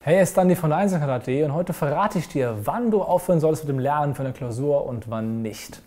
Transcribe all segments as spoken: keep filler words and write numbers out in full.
Hey, es ist Andi von der Einzelkarte punkt de und heute verrate ich dir, wann du aufhören solltest mit dem Lernen für eine Klausur und wann nicht.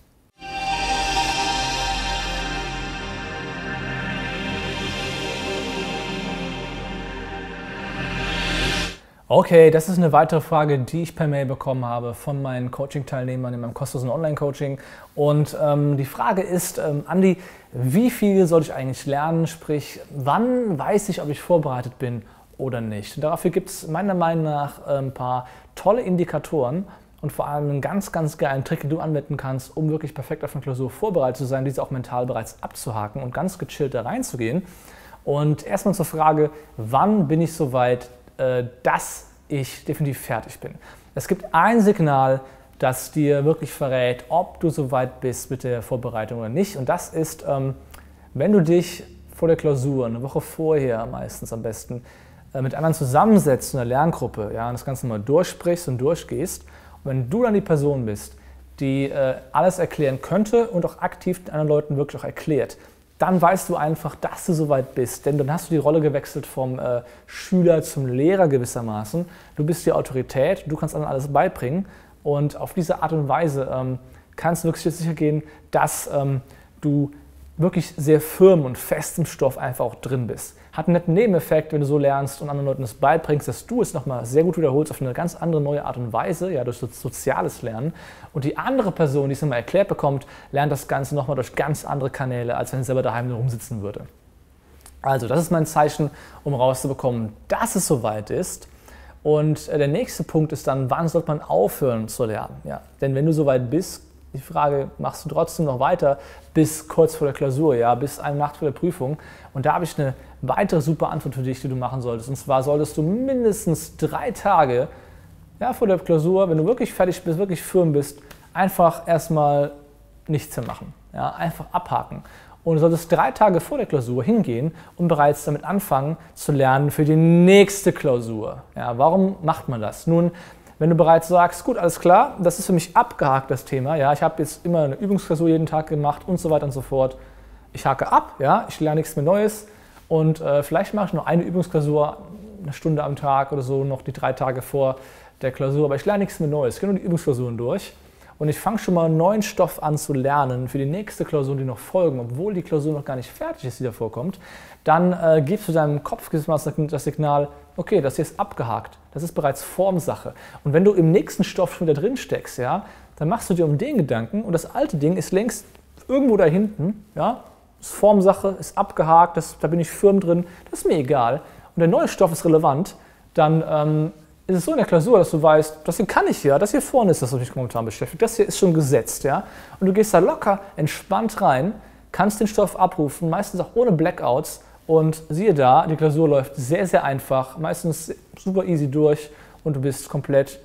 Okay, das ist eine weitere Frage, die ich per Mail bekommen habe von meinen Coaching-Teilnehmern in meinem kostenlosen Online-Coaching. Und ähm, die Frage ist, ähm, Andi, wie viel soll ich eigentlich lernen? Sprich, wann weiß ich, ob ich vorbereitet bin oder nicht? Und dafür gibt es meiner Meinung nach ein paar tolle Indikatoren und vor allem einen ganz, ganz geilen Trick, den du anwenden kannst, um wirklich perfekt auf eine Klausur vorbereitet zu sein, diese auch mental bereits abzuhaken und ganz gechillt da reinzugehen. Und erstmal zur Frage, wann bin ich soweit, äh, dass ich definitiv fertig bin? Es gibt ein Signal, das dir wirklich verrät, ob du soweit bist mit der Vorbereitung oder nicht. Und das ist, ähm, wenn du dich vor der Klausur, eine Woche vorher meistens am besten, mit anderen zusammensetzt in einer Lerngruppe, ja, und das Ganze mal durchsprichst und durchgehst. Und wenn du dann die Person bist, die äh, alles erklären könnte und auch aktiv den anderen Leuten wirklich auch erklärt, dann weißt du einfach, dass du soweit bist. Denn dann hast du die Rolle gewechselt vom äh, Schüler zum Lehrer gewissermaßen. Du bist die Autorität, du kannst anderen alles beibringen. Und auf diese Art und Weise ähm, kannst du wirklich sicher gehen, dass ähm, du wirklich sehr firm und fest im Stoff einfach auch drin bist. Hat einen netten Nebeneffekt, wenn du so lernst und anderen Leuten das beibringst, dass du es nochmal sehr gut wiederholst auf eine ganz andere neue Art und Weise, ja, durch so soziales Lernen. Und die andere Person, die es nochmal erklärt bekommt, lernt das Ganze nochmal durch ganz andere Kanäle, als wenn sie selber daheim nur rumsitzen würde. Also, das ist mein Zeichen, um rauszubekommen, dass es soweit ist. Und der nächste Punkt ist dann, wann sollte man aufhören zu lernen? Ja, denn wenn du soweit bist, die Frage, machst du trotzdem noch weiter bis kurz vor der Klausur, ja, bis eine Nacht vor der Prüfung? Und da habe ich eine weitere super Antwort für dich, die du machen solltest. Und zwar solltest du mindestens drei Tage ja, vor der Klausur, wenn du wirklich fertig bist, wirklich firm bist, einfach erstmal nichts mehr machen. Ja, einfach abhaken. Und du solltest drei Tage vor der Klausur hingehen und bereits damit anfangen zu lernen für die nächste Klausur. Ja, warum macht man das? Nun, wenn du bereits sagst, gut, alles klar, das ist für mich abgehakt, das Thema. Ja, ich habe jetzt immer eine Übungsklausur jeden Tag gemacht und so weiter und so fort. Ich hake ab, ja, ich lerne nichts mehr Neues und äh, vielleicht mache ich noch eine Übungsklausur, eine Stunde am Tag oder so, noch die drei Tage vor der Klausur, aber ich lerne nichts mehr Neues. Ich gehe nur die Übungsklausuren durch und ich fange schon mal neuen Stoff an zu lernen für die nächste Klausur, die noch folgen, obwohl die Klausur noch gar nicht fertig ist, die da vorkommt. Dann äh, gibst du deinem Kopf das Signal, okay, das hier ist abgehakt, das ist bereits Formsache. Und wenn du im nächsten Stoff schon wieder drin steckst, ja, dann machst du dir um den Gedanken und das alte Ding ist längst irgendwo da hinten, ja, ist Formsache, ist abgehakt, das, da bin ich firm drin, das ist mir egal. Und der neue Stoff ist relevant, dann ähm, ist es so in der Klausur, dass du weißt, das hier kann ich ja, das hier vorne ist das, was mich momentan beschäftigt, das hier ist schon gesetzt, ja. Und du gehst da locker, entspannt rein, kannst den Stoff abrufen, meistens auch ohne Blackouts. Und siehe da, die Klausur läuft sehr, sehr einfach, meistens super easy durch und du bist komplett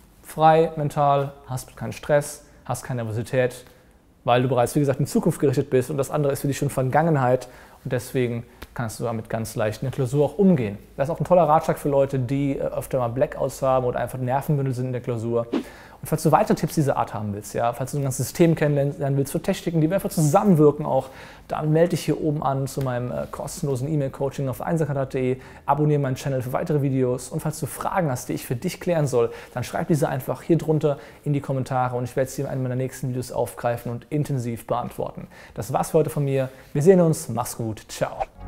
frei, mental, hast keinen Stress, hast keine Nervosität, weil du bereits, wie gesagt, in Zukunft gerichtet bist und das andere ist für dich schon Vergangenheit und deswegen kannst du damit ganz leicht in der Klausur auch umgehen. Das ist auch ein toller Ratschlag für Leute, die öfter mal Blackouts haben oder einfach nervenbündel sind in der Klausur. Und falls du weitere Tipps dieser Art haben willst, ja, falls du ein ganzes System kennenlernen willst für Techniken, die wir einfach zusammenwirken auch, dann melde dich hier oben an zu meinem äh, kostenlosen E-Mail-Coaching auf einzelkarte punkt de, abonniere meinen Channel für weitere Videos und falls du Fragen hast, die ich für dich klären soll, dann schreib diese einfach hier drunter in die Kommentare und ich werde sie in einem meiner nächsten Videos aufgreifen und intensiv beantworten. Das war's für heute von mir. Wir sehen uns. Mach's gut. Ciao.